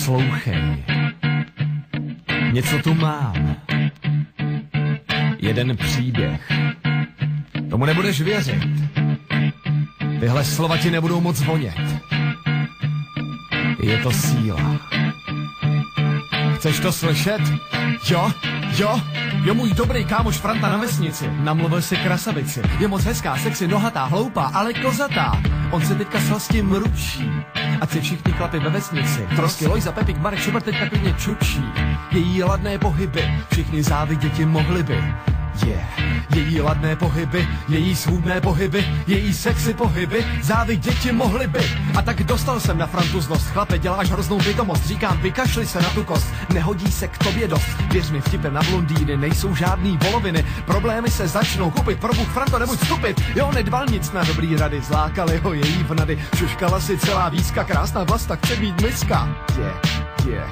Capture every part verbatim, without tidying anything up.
Poslouchej. Něco tu mám. Jeden příběh. Tomu nebudeš věřit. Tyhle slova ti nebudou moc vonět. Je to síla. Chceš to slyšet? Jo, jo, jo, můj dobrý kámoš Franta na vesnici. Namluvil si krasavici. Je moc hezká, sexy, nohatá, hloupá, ale kozatá. On se teďka sal s tím ručí. Ať si všichni chlapi ve vesnici. Trosky, Lojza, Pepík, Marek, Šubert teďka klidně čučí. Její ladné pohyby, všichni záviděti mohli by. Yeah. Její ladné pohyby, její svůdné pohyby, její sexy pohyby, záviděti mohli by. A tak dostal jsem na Frantu zlost. Chlape, děláš hroznou pitomost. Říkám, vykašli se na tu kost. Nehodí se k tobě dost. Věř mi, vtipem na blondýny nejsou žádný voloviny. Problémy se začnou kupit. Probůh, Franto, nebuď stupid. Jo, nedbal nic na dobrý rady. Zlákali ho její vnady. Šuškala si celá výzka. Krásná vlasta, chce být miska. Yeah, yeah.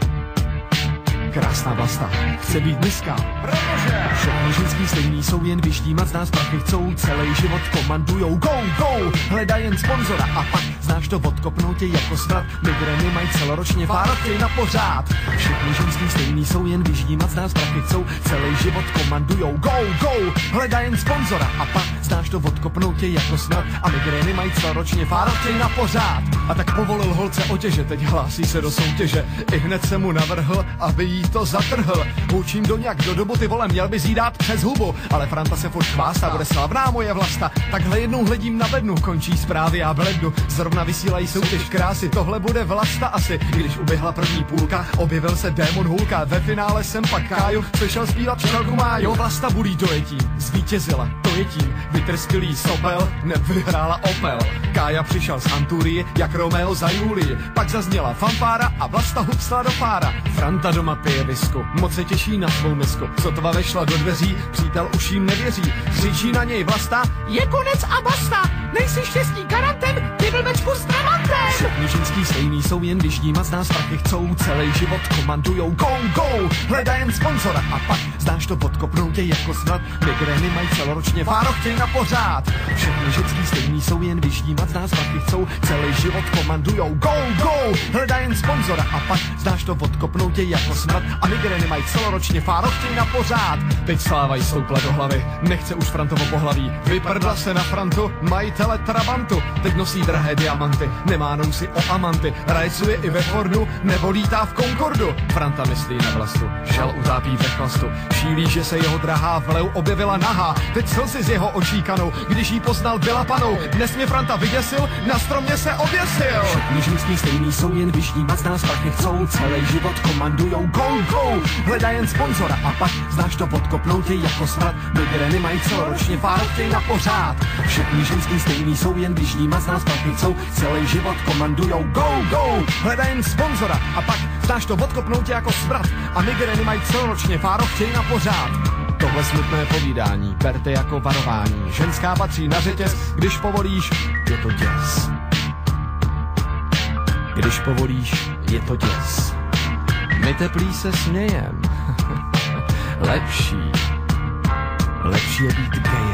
Krásná vlasta, chce být miska. Všechny ženský stejný jsou, jen vyždímat z nás prachy chcou. Celý život komandujou, go, go. Hledaj jen sponzora a pak znáš to, odkopnou tě jako smrad. Migrény mají celoročně várovky na pořád. Všechny ženský stejný jsou, jen vyždímat z nás prachy chcou. Celý život komandujou, go, go. Hledaj jen sponzora a pak znáš to, odkopnou tě jako smrad. A migrény mají celoročně várovky na pořád. A tak povolil holce otěže, teď hlásí se do soutěže. I hned se mu navrhl, aby jí to zatrhl. Učím do nějak do dobu, ty vole, měl bys jí dát přes hubu. Ale Franta se furt chvástá, bude slavná moje vlasta. Takhle jednou hledím na bednu, končí zprávy a blednu. Zrovna vysílají soutěž krásy, tohle bude vlasta asi. Když uběhla první půlka, objevil se démon Hulka. Ve finále jsem pak Káju slyšel zpívat včelku Máju. Vlasta bulí dojetím, zvítězila, to je tím. Vytrskilý sopel, nevyhrála Opel. Kája přišel z Anturie, jak Romeo za Julii. Pak zazněla fanfára a Vlasta hupsla do pára. Franta doma pije visku, moc se těší na svou misku. Sotva vešla do dveří, přítel už jim nevěří. Křičí na něj Vlasta, je konec a basta. Nejsi štěstí garantem, ty blbečku s dramantem. Všechny ženský stejný jsou, jen vyždímat z nás prachy chcou. Celý život komandujou, go, go. Hledaj jen sponzora a pak znáš to, podkopnou tě jako smrad. Migrény mají celoročně várovky na pořád. Všechny ženský stejný jsou, jen vyždímat z nás prachy chcou. Celý život komandujou, go, go. Hledaj jen sponzora a pak znáš to, podkopnou tě jako smrad. A migrény mají celoročně várovky na pořád. Teď sláva jí stoupla do hlavy, nechce už Frantovo pohlaví. Vyprdla se na Frantu, majitele Trabantu. Teď nosí drahé diamanty, nemá nousy o amanty. Rajcuje i ve Fordu, nebo lítá v Concordu. Franta myslí na Vlastu, šel utápí ve chlastu. Šílí, že se jeho drahá v leu objevila nahá. Teď slzy z jeho očí kanou, když jí poznal, byla panou. Dnes mě Franta vyděsil, na stromě se oběsil. Všechny ženský stejný jsou, jen vyždímat z nás prachy chcou. Celý život komandujou, go, go. Hledaj jen sponzora a pak znáš to, podkopnou tě jako smrad. Migrény mají celoročně várovky na pořád. Všechny ženský stejný jsou, jen vyždímat z nás prachy chcou. Celý život komandujou, go, go. Hledaj jen sponzora a pak znáš to, podkopnou tě jako smrad. A migrény mají celoročně várovky na pořád. Tohle smutné povídání berte jako varování. Ženská patří na řetěz, když povolíš, je to děs. Když povolíš, je to děs. My teplí se smějem. Lepší, lepší je být gay.